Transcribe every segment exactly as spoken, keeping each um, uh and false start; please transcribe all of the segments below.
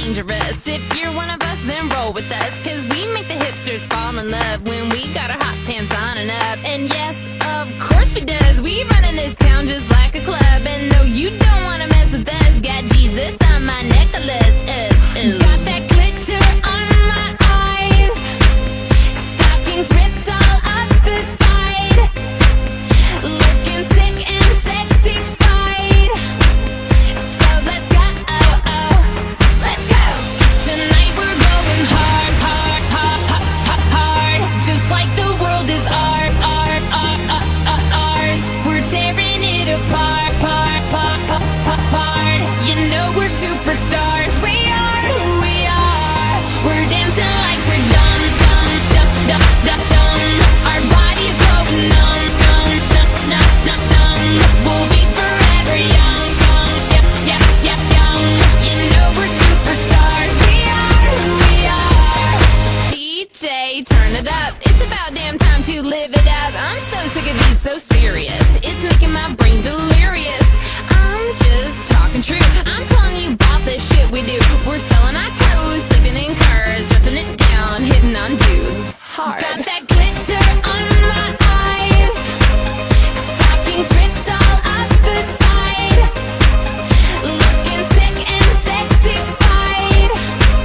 dangerous. If you're one of us, then roll with us, cause we make the hipsters fall in love when we got our hot pants on and up. And yes, of course we does. We run in this town just like a club. And no, you don't wanna mess with us. Got Jesus on my necklace. Uh, uh. Got that glitter on my eyes. Stockings ripped all up the side. Looking sick and sexy fied. So let's go, oh, oh, let's go. Tonight we're going hard, hard, hard, hard, hard. Just like the world is art, art, art, art, art, ours. We're tearing it apart, part, part, part, part, part. You know we're superstars. We are who we are. We're dancing like we're dumb, dumb, dumb, dumb, dumb, dumb. Our bodies go numb, numb, numb, numb, numb, numb. We'll be forever young, young, yep, yep, yep, young. You know we're superstars. We are who we are. D J, turn it up. It's about damn time to live it up. I'm so sick of being so serious. It's making my brain delirious. I'm just talking true. I'm telling you about the shit we do. We're selling our clothes, sleeping in cars, dressing it down, hitting on dudes hard. Got that glitter on my eyes. Stockings ripped all up the side. Looking sick and sexy fied.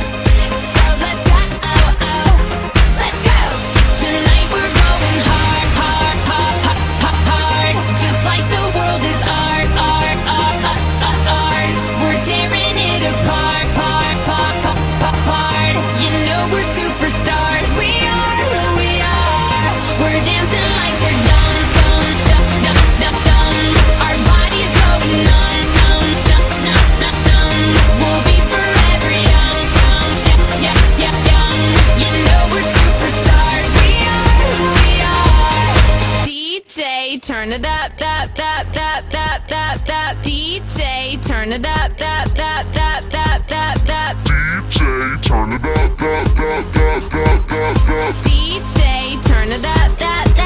So let's go, oh, oh, let's go. Tonight we're going hard, hard, hard, hard, hard, hard. Just like the world is art, art, art, art, art, ours. We're tearing it apart, part, part, part, part, part. You know we're superstars. We are who we are. We're dancing like we're dumb, dumb, dumb, dumb, dumb, dumb. Our bodies go numb, numb, numb, numb, numb, numb. We'll be forever young, young, yep, yep, yep, young. You know we're superstars. We are who we are. D J, turn it up, up, up, up, up, up, up. D J, turn it up, up, up, up, up, up, up. D J, turn it up, up, up, up, up, up, up. D J, turn it up, up,